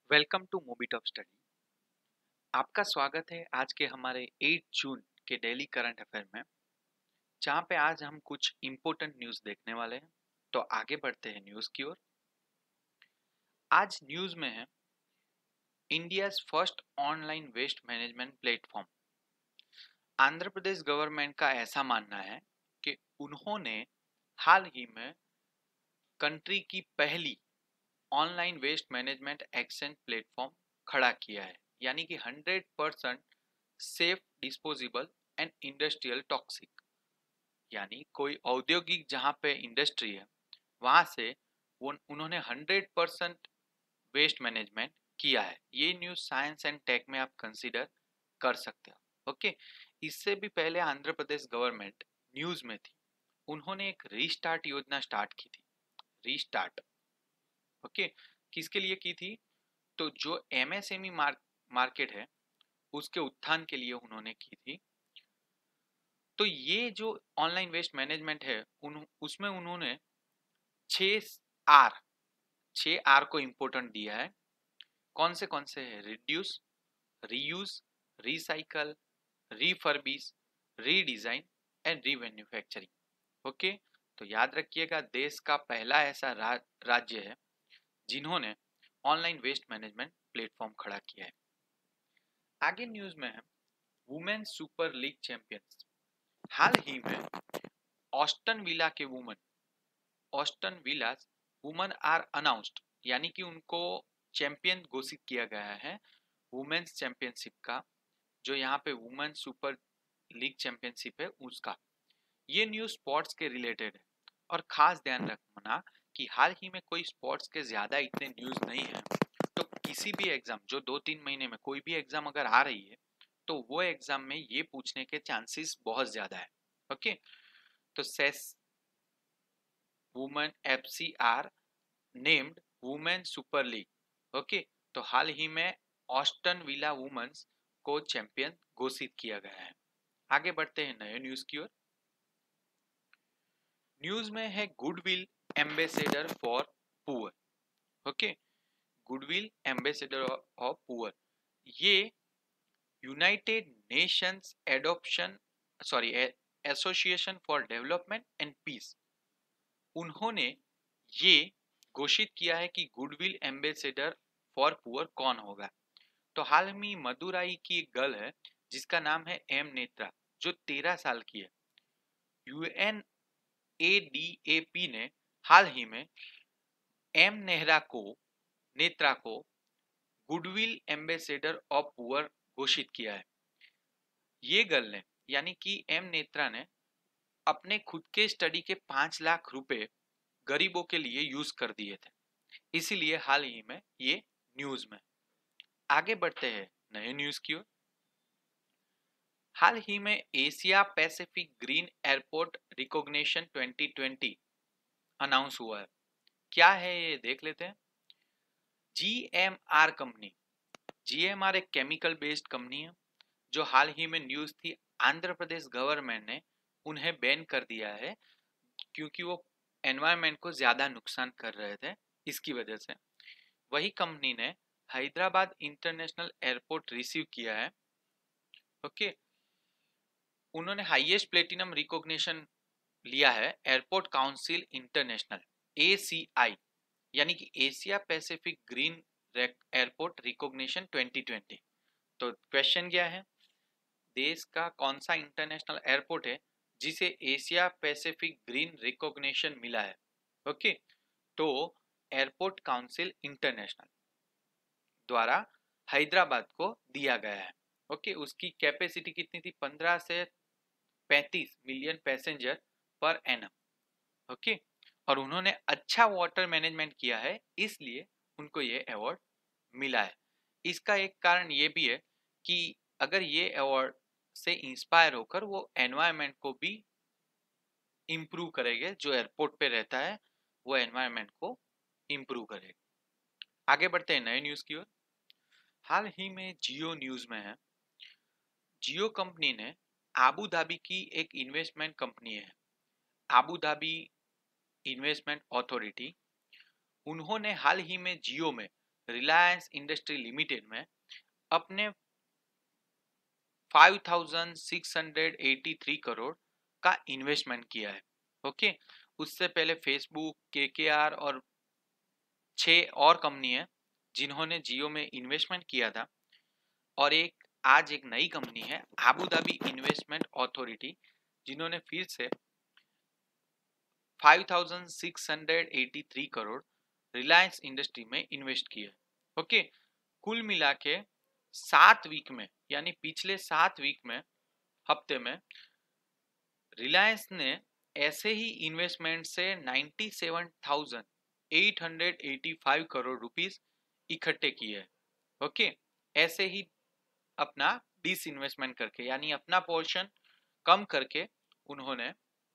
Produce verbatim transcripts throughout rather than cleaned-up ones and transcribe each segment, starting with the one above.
Welcome to movie top study. आपका स्वागत है आज के हमारे आठ जून के डेली करंट अफेयर में, जहां पे आज हम कुछ इम्पोर्टेंट न्यूज़ देखने वाले हैं। तो आगे बढ़ते हैं न्यूज़ की ओर। आज न्यूज़ में है India first online waste management platform. Andhra Pradesh government का ऐसा मानना है कि उन्होंने हाल ही में कंट्री की पहली online waste management exchange platform खड़ा किया है, यानी कि hundred percent safe, disposable and industrial toxic, यानी कोई औद्योगिक जहाँ पे इंडस्ट्री है वहां से वो उन्होंने हंड्रेड परसेंट वेस्ट मैनेजमेंट किया है। ये न्यूज साइंस एंड टेक में आप कंसीडर कर सकते हो। ओके, इससे भी पहले आंध्र प्रदेश गवर्नमेंट न्यूज में थी, उन्होंने एक रीस्टार्ट योजना स्टार्ट की थी। रीस्टार्ट ओके, किसके लिए की थी? तो जो एमएसएमई मार्क, मार्केट है उसके उत्थान के लिए उन्होंने की थी। तो ये जो ऑनलाइन वेस्ट मैनेजमेंट है उन, उसमें उन्होंने छह आर छह आर को इम्पोर्टेंट दिया है। कौन से कौन से है? Reduce, reuse, recycle, refurbish, redesign and remanufacturing. Okay, तो याद रखिएगा देश का पहला ऐसा रा, राज्य है जिन्होंने ऑनलाइन वेस्ट मैनेजमेंट प्लेटफॉर्म खड़ा किया है। आगे न्यूज में है वुमेन सुपर लीग चैंपियंस। हाल ही में ऑस्टन विला के women Aston Villas women are announced, यानी कि उनको चैंपियन घोषित किया गया है वुमेन्स चैंपियनशिप का। जो यहाँ पे वुमेन सुपर लीग चैंपियनशिप है उसका। ये न्यूज स्पोर्ट्स के रिलेटेड है और खास ध्यान रखना कि हाल ही में कोई स्पोर्ट्स के ज्यादा इतने न्यूज नहीं है। तो किसी भी एग्जाम जो दो तीन महीने में कोई भी एग्जाम अगर आ रही है तो वो एग्जाम में ये पूछने के चांसेस बहुत ज्यादा है। ओके, तो सेस women FC are named women super league. Okay, तो हाल ही में ऑस्टन विला वुमेन्स को चैंपियन घोषित किया गया है। आगे बढ़ते हैं नए न्यूज की ओर। न्यूज में है goodwill ambassador for poor. Okay, goodwill ambassador of poor, ये United Nations adoption sorry association for development and peace, उन्होंने ये घोषित किया है कि गुडविल एम्बेसडर फॉर पुअर कौन होगा। तो हाल में मदुराई की एक गर्ल है जिसका नाम है एम नेत्रा, जो तेरह साल की है। यूएन एडीएपी ने हाल ही में एम नेहरा को नेत्रा को गुडविल एम्बेसडर ऑफ पुअर घोषित किया है। ये गर्ल ने यानी कि एम नेत्रा ने अपने खुद के स्टडी के पांच लाख रुपए गरीबों के लिए यूज कर दिए थे, इसीलिए हाल ही में ये न्यूज में। आगे बढ़ते हैं नए न्यूज की ओर। हाल ही में Asia Pacific green airport recognition twenty twenty announce हुआ है। क्या है ये देख लेते हैं। जीएमआर कंपनी, जीएमआर एक केमिकल बेस्ड कंपनी है जो हाल ही में न्यूज थी, आंध्र प्रदेश गवर्नमेंट ने उन्हें बैन कर दिया है क्योंकि वो एनवायरनमेंट को ज्यादा नुकसान कर रहे थे, इसकी वजह से। वही कंपनी ने हैदराबाद इंटरनेशनल एयरपोर्ट रिसीव किया है। ओके, उन्होंने हाईएस्ट प्लेटिनम रिकॉग्निशन लिया है एयरपोर्ट काउंसिल इंटरनेशनल एसीआई, यानी कि Asia Pacific green airport recognition twenty twenty. तो क्वेश्चन क्या है, देश का कौन सा इंटरनेशनल एयरपोर्ट है जिसे एशिया पैसिफिक ग्रीन रिकॉग्निशन मिला है? ओके, तो एयरपोर्ट काउंसिल इंटरनेशनल द्वारा हैदराबाद को दिया गया है। ओके, उसकी कैपेसिटी कितनी थी? पंद्रह से पैंतीस million passenger per annum. Okay, और उन्होंने अच्छा वाटर मैनेजमेंट किया है, इसलिए उनको ये अवार्ड मिला है। इसका एक कारण ये भी है कि अगर ये अवार्ड से इंस्पायर होकर वो एनवायरनमेंट को भी इम्प्रूव करेंगे, जो एयरपोर्ट पे रहता है वो एनवायरनमेंट को इम्प्रूव करेगा। आगे बढ़ते हैं नए न्यूज की ओर। हाल ही में जियो न्यूज में है, जियो कंपनी ने आबू धाबी की एक इन्वेस्टमेंट कंपनी है आबू धाबी इन्वेस्टमेंट अथॉरिटी, उन्होंने हाल ही में जियो में रिलायंस इंडस्ट्री लिमिटेड में अपने five thousand six hundred eighty three crore का इन्वेस्टमेंट किया है। ओके, उससे पहले फेसबुक, केकेआर और छह और कंपनी है जिन्होंने जियो में इन्वेस्टमेंट किया था, और एक आज एक नई कंपनी है अबू धाबी इन्वेस्टमेंट अथॉरिटी जिन्होंने फिर से five thousand six hundred eighty three crore Reliance industry में इन्वेस्ट किया। ओके, कुल मिला के सात वीक में, यानी पिछले सात वीक में, हफ्ते में रिलायंस ने ऐसे ही इन्वेस्टमेंट से ninety seven thousand eight hundred eighty five crore rupees इकट्ठे किए हैं। ओके, ऐसे ही अपना डिस इन्वेस्टमेंट करके, यानी अपना पोर्शन कम करके उन्होंने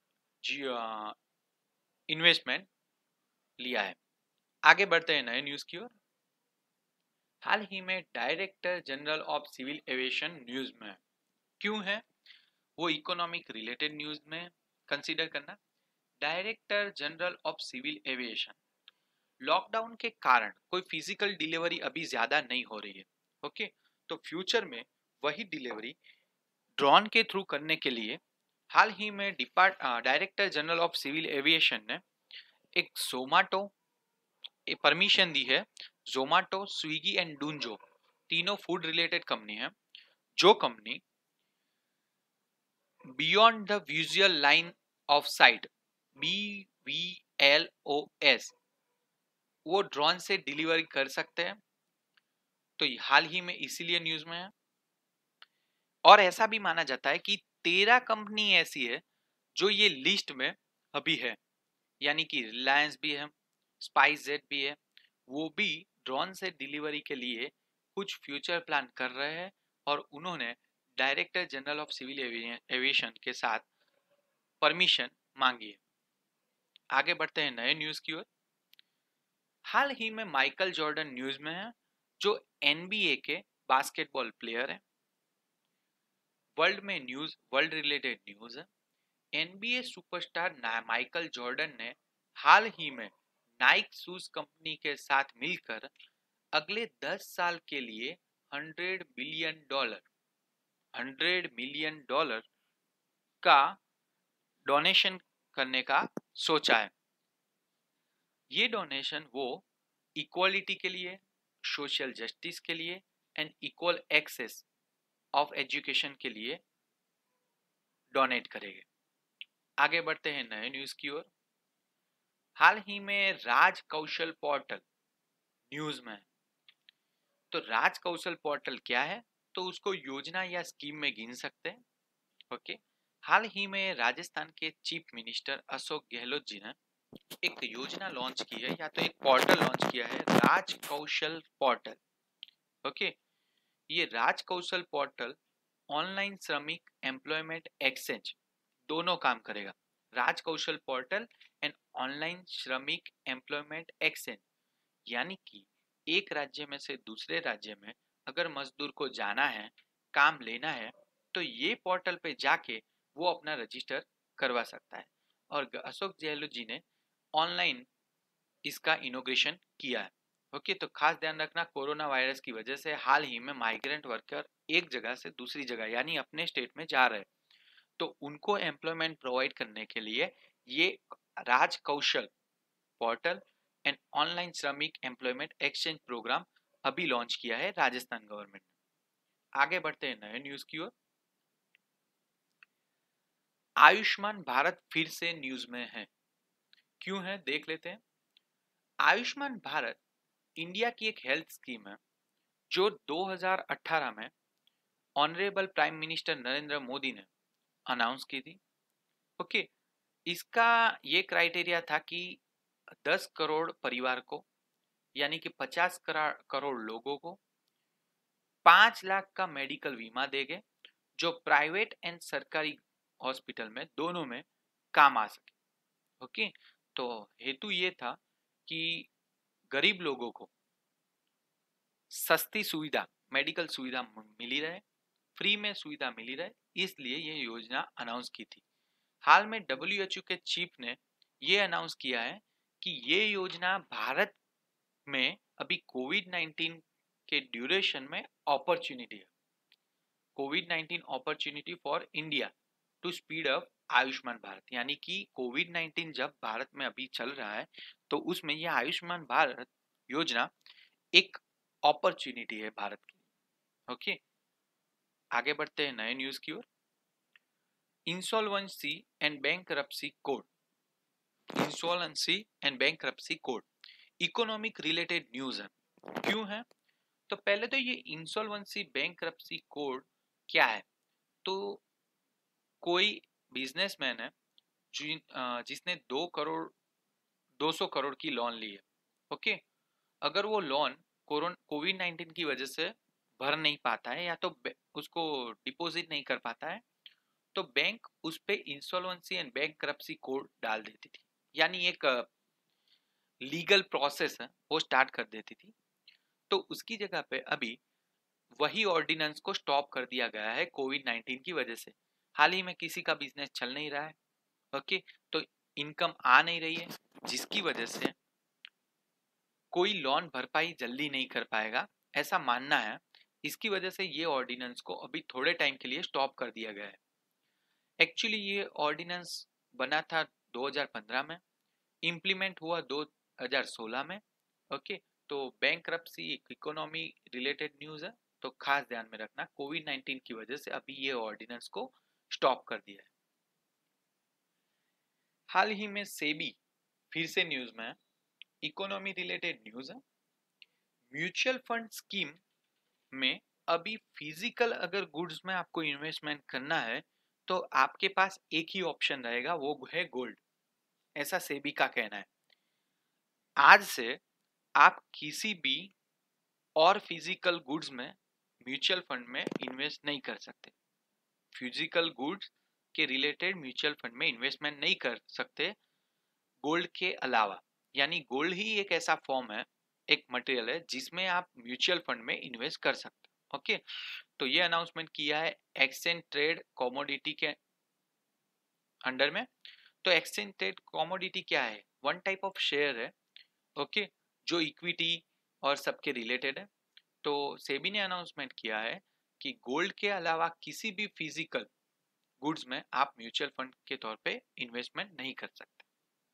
इन्वेस्टमेंट लिया है। आगे बढ़ते हैं नए न्यूज की ओर। हाल ही में director general of civil aviation news में क्यों है, वो इकोनॉमिक रिलेटेड न्यूज में कंसीडर करना। Director general of civil aviation, lockdown के कारण कोई फिजिकल डिलीवरी अभी ज्यादा नहीं हो रही है। ओके, तो फ्यूचर में वही डिलीवरी ड्रोन के थ्रू करने के लिए हाल ही में depart director general of civil aviation ने एक जोमाटो परमिशन दी है। जोमाटो, स्विगी एंड डूंजो तीनों फूड रिलेटेड कंपनी है, जो company beyond the visual line of sight B V L O S वो ड्रोन से डिलीवरी कर सकते हैं। तो हाल ही में इसीलिए न्यूज में है। और ऐसा भी माना जाता है कि तेरह कंपनी ऐसी है जो ये लिस्ट में अभी है, यानी कि रिलायंस भी है, स्पाइस जेट भी है, वो भी ड्रोन से डिलीवरी के लिए कुछ फ्यूचर प्लान कर रहे हैं और उन्होंने director general of civil aviation के साथ परमिशन मांगी है। आगे बढ़ते हैं नए न्यूज की ओर। हाल ही में माइकल जॉर्डन न्यूज में है, जो एनबीए के बास्केटबॉल प्लेयर है। वर्ल्ड में न्यूज, वर्ल्ड रिलेटेड न्यूज है। एनबीए सुपरस्टार माइकल जॉर्डन ने हाल ही में नाइक शूज कंपनी के साथ मिलकर अगले दस साल के लिए hundred billion dollar hundred million dollar का डोनेशन करने का सोचा है। ये डोनेशन वो इक्वालिटी के लिए, सोशल जस्टिस के लिए and equal access of education के लिए डोनेट करेंगे। आगे बढ़ते हैं नए न्यूज की ओर। हाल ही में राज कौशल पोर्टल न्यूज में है। तो राज कौशल पोर्टल क्या है, तो उसको योजना या स्कीम में गिन सकते हैं। ओके, हाल ही में राजस्थान के चीफ मिनिस्टर अशोक गहलोत जी ने एक योजना लॉन्च की है, या तो एक पोर्टल लॉन्च किया है, राज कौशल पोर्टल। ओके, ये Raj Kaushal portal online Shramik employment exchange दोनों काम करेगा। Raj Kaushal portal and online Shramik employment exchange, यानी कि एक राज्य में से दूसरे राज्य में अगर मजदूर को जाना है, काम लेना है, तो ये पोर्टल पे जाके वो अपना रजिस्टर करवा सकता है। और अशोक गहलोत जी ने ऑनलाइन इसका इनोग्रेशन किया है। ओके, तो खास ध्यान रखना, कोरोना वायरस की वजह से हाल ही में माइग्रेंट वर्कर एक जगह से दूसरी जगह, यानी अपने स्टेट में जा रहे हैं, तो उनको एम्प्लॉयमेंट प्रोवाइड करने के लिए ये Raj Kaushal portal and online Shramik employment exchange programme अभी लॉन्च किया है राजस्थान गवर्नमेंट ने। आगे बढ़ते हैं नए न्यूज की ओर। आयुष्मान भारत फिर से न्यूज में है, क्यों है देख लेते हैं। आयुष्मान भारत इंडिया की एक हेल्थ स्कीम है जो दो हज़ार अठारह में honourable prime minister Narendra Modi ने अनाउंस की थी। ओके, इसका ये क्राइटेरिया था कि दस करोड़ परिवार को, यानी कि पचास करोड़ लोगों को पांच लाख का मेडिकल बीमा देंगे, जो प्राइवेट एंड सरकारी हॉस्पिटल में दोनों में काम आ सके। ओके, तो हेतु ये था कि गरीब लोगों को सस्ती सुविधा, मेडिकल सुविधा मिली रहे, फ्री में सुविधा मिली रहे, इसलिए ये योजना अनाउंस की थी। हाल में डब्ल्यू एच ओ के चीफ ने ये अनाउंस किया है कि ये योजना भारत में अभी कोविड नाइन्टीन के ड्यूरेशन में अपॉर्चुनिटी है, covid nineteen opportunity for India to speed up Ayushman Bharat. यानी कि कोविड नाइन्टीन जब भारत में अभी चल रहा है तो उसमें यह आयुष्मान भारत योजना एक अपॉर्चुनिटी है भारत की। ओके, आगे बढ़ते हैं नए न्यूज की ओर। Insolvency and bankruptcy code, insolvency and bankruptcy code economic related news है। क्यों है? तो पहले तो ये इंसॉल्वेंसी बैंकरप्सी कोड क्या है? तो कोई बिजनेसमैन है जिन अ, जिसने दो करोड़ दो सौ करोड़ की लोन ली है। ओके, अगर वो लोन कोविड नाइन्टीन की वजह से भर नहीं पाता है या तो बे- उसको डिपॉजिट नहीं कर पाता है तो बैंक उस पे इंसॉल्वेंसी एंड बैंकरप्सी कोड डाल देती थी, यानी एक लीगल प्रोसेस है वो स्टार्ट कर देती थी। तो उसकी जगह पे अभी वही ऑर्डिनेंस को स्टॉप कर दिया गया है कोविड नाइन्टीन की वजह से। हाल ही में किसी का बिजनेस चल नहीं रहा है, ओके, तो इनकम आ नहीं रही है, जिसकी वजह से कोई लोन भरपाई जल्दी नहीं कर पाएगा, ऐसा मानना है। इसकी वजह से ये ऑर्डिनेंस को अभी थोड़े टाइम के लिए स्टॉप कर दिया गया है। एक्चुअली ये ऑर्डिनेंस बना था दो हज़ार पंद्रह में, इम्प्लीमेंट हुआ दो हज़ार सोलह में। ओके, तो बैंकरप्सी एक इकोनॉमी रिलेटेड न्यूज है, तो खास ध्यान में रखना कोविड नाइन्टीन की वजह से अभी ये ऑर्डिनेंस को स्टॉप कर दिया है। हाल ही में सेबी फिर से न्यूज में है, इकोनॉमी रिलेटेड न्यूज है। म्यूचुअल फंड स्कीम में अभी फिजिकल अगर गुड्स में आपको इन्वेस्टमेंट करना है तो आपके पास एक ही ऑप्शन रहेगा, वो है गोल्ड, ऐसा सेबी का कहना है। आज से आप किसी भी और फिजिकल गुड्स में म्यूचुअल फंड में इन्वेस्ट नहीं कर सकते, फिजिकल गुड्स के रिलेटेड म्यूचुअल फंड में इन्वेस्टमेंट नहीं कर सकते गोल्ड के अलावा। यानी गोल्ड ही एक ऐसा फॉर्म है, एक मटेरियल है जिसमें आप म्यूचुअल फंड में इन्वेस्ट कर सकते हैं। ओके, तो ये अनाउंसमेंट किया है एक्सचेंज ट्रेड कमोडिटी के अंडर में। तो एक्सचेंज ट्रेड कमोडिटी क्या है? वन टाइप ऑफ शेयर है, ओके, जो इक्विटी और सबके रिलेटेड है। तो सेबी ने अनाउंसमेंट किया है कि गोल्ड के अलावा किसी भी फिजिकल गुड्स में आप म्यूचुअल फंड के तौर पे इन्वेस्टमेंट नहीं कर सकते।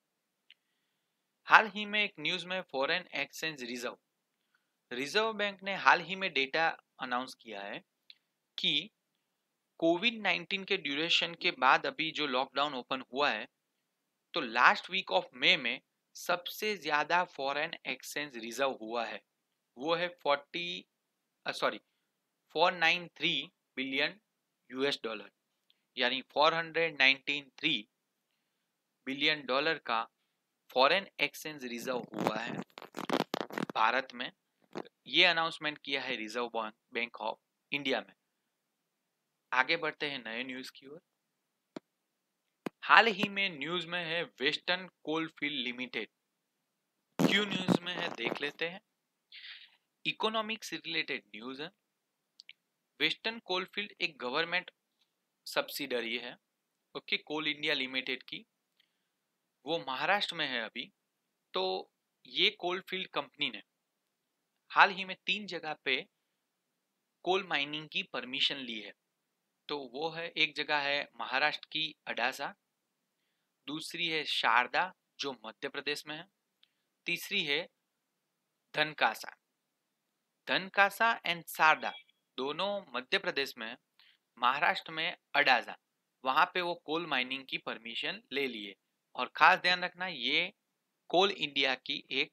हाल ही में एक न्यूज में foreign exchange reserve reserve bank ने हाल ही में डेटा अनाउंस किया है कि कोविड नाइन्टीन के ड्यूरेशन के बाद अभी जो लॉकडाउन ओपन हुआ है तो लास्ट वीक ऑफ मई में सबसे ज्यादा फॉरेन एक्सचेंज रिजर्व हुआ है, वो है forty sorry four nine three billion US dollar, यानी four nineteen three billion dollar का फॉरेन एक्सचेंज रिजर्व हुआ है भारत में। ये अनाउंसमेंट किया है रिजर्व बैंक ऑफ इंडिया में। आगे बढ़ते हैं नए न्यूज की ओर। हाल ही में न्यूज में है वेस्टर्न कोलफील्ड लिमिटेड। क्यों न्यूज में है देख लेते हैं। इकोनॉमिक्स रिलेटेड न्यूज है। वेस्टर्न कोलफील्ड एक गवर्नमेंट सब्सिडरी है, ओके, कोल इंडिया लिमिटेड की, वो महाराष्ट्र में है अभी। तो ये कोलफील्ड कंपनी ने हाल ही में तीन जगह पे कोल माइनिंग की परमिशन ली है। तो वो है, एक जगह है महाराष्ट्र की अडासा, दूसरी है शारदा जो मध्य प्रदेश में है, तीसरी है धनकासा। धनकासा एंड शारदा दोनों मध्य प्रदेश में है, महाराष्ट्र में अडाजा, वहां पे वो कोल माइनिंग की परमिशन ले लिए। और खास ध्यान रखना ये कोल इंडिया की एक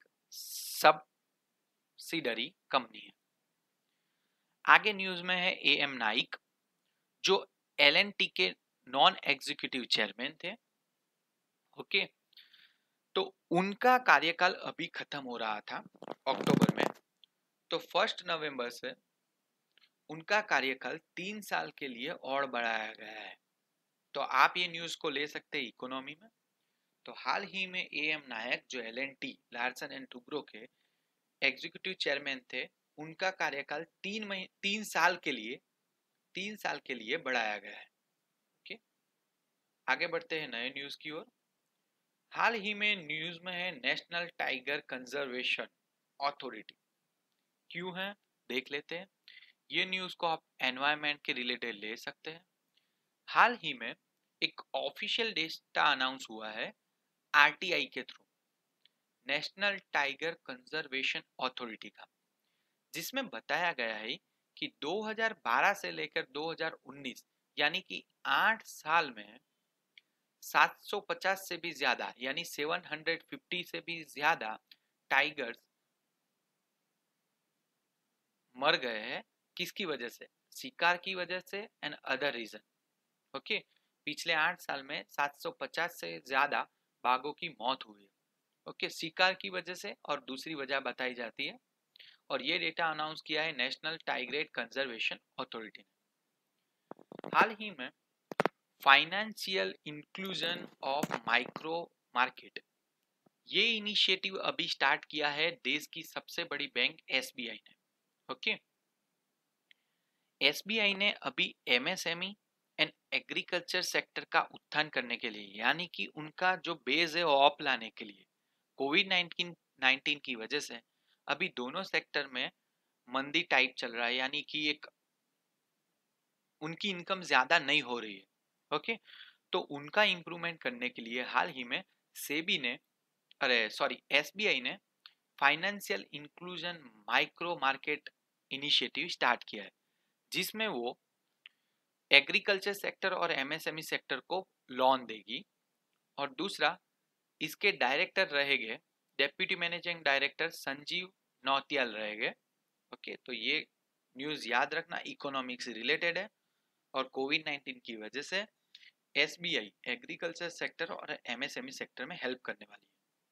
सब्सिडरी कंपनी है। आगे न्यूज में है ए एम नाइक जो एल एन टी के नॉन एग्जीक्यूटिव चेयरमैन थे, ओके, तो उनका कार्यकाल अभी खत्म हो रहा था अक्टूबर में। तो फर्स्ट नवंबर से उनका कार्यकाल तीन साल के लिए और बढ़ाया गया है। तो आप ये न्यूज को ले सकते हैं इकोनॉमी में। तो हाल ही में ए एम नायक जो L N T Larsen and Toubro के एग्जीक्यूटिव चेयरमैन थे, उनका कार्यकाल तीन महीने तीन साल के लिए तीन साल के लिए बढ़ाया गया है। ओके, आगे बढ़ते हैं नए न्यूज की ओर। हाल ही में न्यूज में है नेशनल टाइगर कंजर्वेशन अथॉरिटी। क्यों है देख लेते हैं। ये न्यूज को आप एनवायरनमेंट के रिलेटेड ले सकते हैं। हाल ही में एक ऑफिशियल डेटा अनाउंस हुआ है आरटीआई के through, national tiger conservation authority का, जिसमें बताया गया है कि दो हज़ार बारह से लेकर दो हज़ार उन्नीस यानी कि आठ साल में सात सौ पचास से भी ज्यादा यानी सात सौ पचास से भी ज्यादा टाइगर्स मर गए हैं। किसकी वजह से? शिकार की वजह से एंड अदर रीजन। ओके, पिछले आठ साल में सात सौ पचास से ज्यादा बाघों की मौत हुई है। ओके, शिकार की वजह से और दूसरी वजह बताई जाती है, और ये डेटा अनाउंस किया है नेशनल टाइगर कंजर्वेशन अथॉरिटी ने। हाल ही में financial inclusion of micro market, ये इनिशिएटिव अभी स्टार्ट किया है देश की सबसे बड़ी बैंक एसबीआई ने। ओके, एसबीआई ने अभी एमएसएमई एंड एग्रीकल्चर सेक्टर का उत्थान करने के लिए, यानी कि उनका जो बेस है वो अप लाने के लिए, कोविड नाइनटीन की वजह से अभी दोनों सेक्टर में मंदी टाइप चल रहा है, यानी कि एक उनकी इनकम ज्यादा नहीं हो रही है। ओके, तो उनका इंप्रूवमेंट करने के लिए हाल ही में सेबी ने अरे सॉरी एसबीआई ने financial inclusion micro market initiative start किया है, जिसमें वो एग्रीकल्चर सेक्टर और एमएसएमई सेक्टर को लोन देगी। और दूसरा, इसके डायरेक्टर रहेंगे deputy managing director Sanjeev Nautiyal रहेंगे। ओके, तो ये न्यूज याद रखना, इकोनॉमिक्स से रिलेटेड है और कोविड नाइनटीन की वजह से एसबीआई एग्रीकल्चर सेक्टर और एमएसएमई सेक्टर में हेल्प करने वाली है।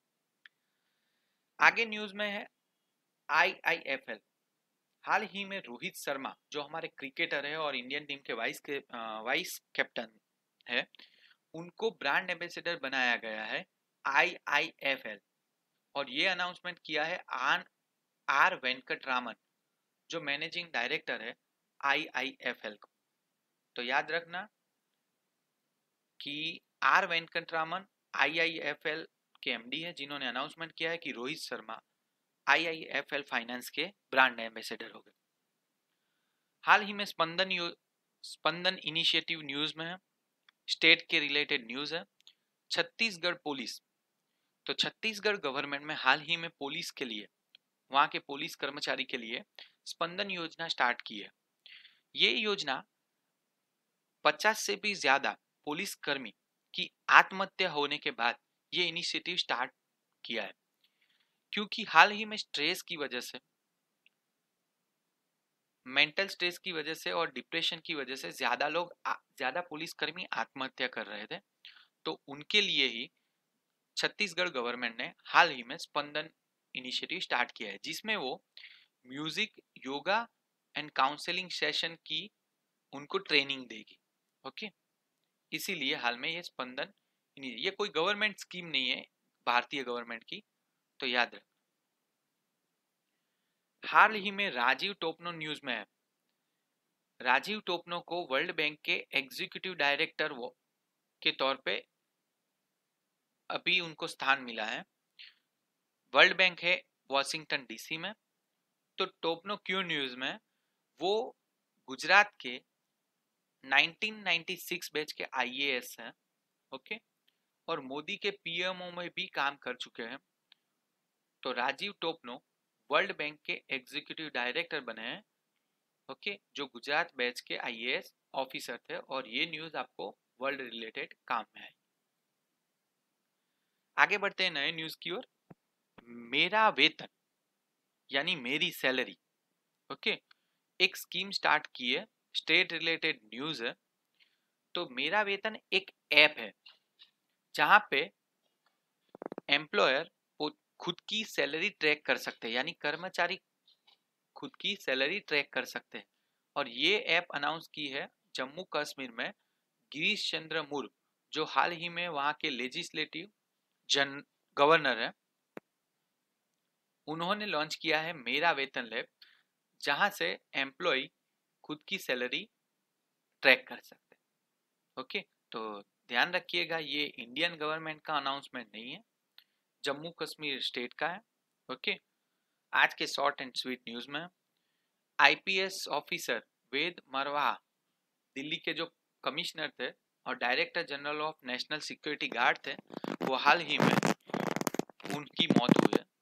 आगे न्यूज में है आईआईएफएल। हाल ही में रोहित शर्मा जो हमारे क्रिकेटर है और इंडियन टीम के वाइस के वाइस कैप्टन है, उनको ब्रांड एम्बेसडर बनाया गया है आईआईएफएल, और ये अनाउंसमेंट किया है आन आर वेंकटरामन जो मैनेजिंग डायरेक्टर है आईआईएफएल को। तो याद रखना कि आर वेंकटरामन आईआईएफएल के एमडी है, जिन्होंने अनाउंसमेंट किया है कि रोहित शर्मा आईआईएफएल फाइनेंस के ब्रांड एम्बेसडर हो गए। हाल ही में स्पंदन स्पंदन इनिशिएटिव न्यूज में है, स्टेट के रिलेटेड न्यूज है। छत्तीसगढ़ पुलिस, तो छत्तीसगढ़ गवर्नमेंट में हाल ही में पुलिस के लिए, वहां के पुलिस कर्मचारी के लिए स्पंदन योजना स्टार्ट की है। ये योजना पचास से भी ज्यादा पुलिस कर्मी की आत्महत्या होने के बाद ये इनिशिएटिव स्टार्ट किया है, क्योंकि हाल ही में स्ट्रेस की वजह से, मेंटल स्ट्रेस की वजह से और डिप्रेशन की वजह से ज्यादा लोग ज्यादा पुलिसकर्मी आत्महत्या कर रहे थे। तो उनके लिए ही छत्तीसगढ़ गवर्नमेंट ने हाल ही में स्पंदन इनिशिएटिव स्टार्ट किया है, जिसमें वो music, yoga and counselling session की उनको ट्रेनिंग देगी। ओके, इसीलिए हाल में ये स्पंदन, ये कोई गवर्नमेंट स्कीम नहीं है भारतीय गवर्नमेंट की, तो याद रख। हाल ही में राजीव टोपनो न्यूज में है। राजीव टोपनो को वर्ल्ड बैंक के एग्जीक्यूटिव डायरेक्टर के तौर पे अभी उनको स्थान मिला है। वर्ल्ड बैंक है वॉशिंगटन डीसी में। तो टोपनो क्यों न्यूज में? वो गुजरात के नाइनटीन नाइंटी सिक्स बैच के आईएएस हैं। ओके, और मोदी के पीएमओ में भी काम कर चुके हैं। तो राजीव टोपनो वर्ल्ड बैंक के एग्जीक्यूटिव डायरेक्टर बने हैं। ओके, जो गुजरात बैच के आईएएस ऑफिसर थे, और ये न्यूज आपको वर्ल्ड रिलेटेड काम में आई। आगे बढ़ते हैं नए न्यूज की ओर। मेरा वेतन यानी मेरी सैलरी, ओके, एक स्कीम स्टार्ट की है, स्टेट रिलेटेड न्यूज है। तो मेरा वेतन एक ऐप है जहां पे एम्प्लॉयर खुद की सैलरी ट्रैक कर सकते हैं, यानी कर्मचारी खुद की सैलरी ट्रैक कर सकते हैं। और ये ऐप अनाउंस की है जम्मू कश्मीर में गिरीश चंद्र मुर्मू, जो हाल ही में वहां के लेजिस्लेटिव जन गवर्नर है। उन्होंने लॉन्च किया है मेरा वेतन लैब, जहां से एम्प्लॉय खुद की सैलरी ट्रैक कर सकते हैं। ओके, तो ध्यान रखिएगा, ये इंडियन गवर्नमेंट का अनाउंसमेंट नहीं है, जम्मू कश्मीर स्टेट का है। ओके, आज के शॉर्ट एंड स्वीट न्यूज में आईपीएस ऑफिसर वेद मरवाहा, दिल्ली के जो कमिश्नर थे और director general of national security guard थे, वो हाल ही में उनकी मौत हुई है।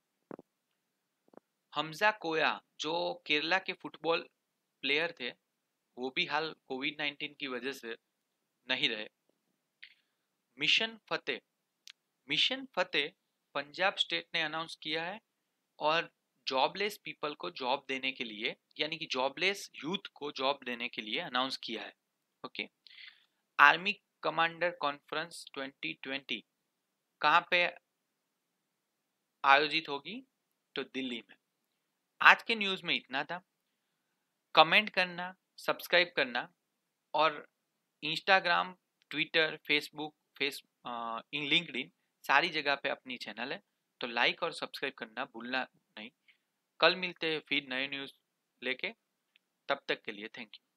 हमजा कोया जो केरला के फुटबॉल प्लेयर थे, वो भी हाल कोविड नाइन्टीन की वजह से नहीं रहे। Mission Fateh mission Fateh Punjab state ने अनाउंस किया है और जॉबलेस पीपल को जॉब देने के लिए, यानी कि जॉबलेस यूथ को जॉब देने के लिए अनाउंस किया है। Okay, army commander conference twenty twenty कहाँ पे आयोजित होगी? तो दिल्ली में। आज के न्यूज में इतना था। कमेंट करना, सब्सक्राइब करना और Instagram, Twitter, Facebook, face LinkedIn सारी जगह पे अपनी चैनल है, तो लाइक और सब्सक्राइब करना भूलना नहीं। कल मिलते हैं फिर नए न्यूज़ लेके, तब तक के लिए थैंक यू।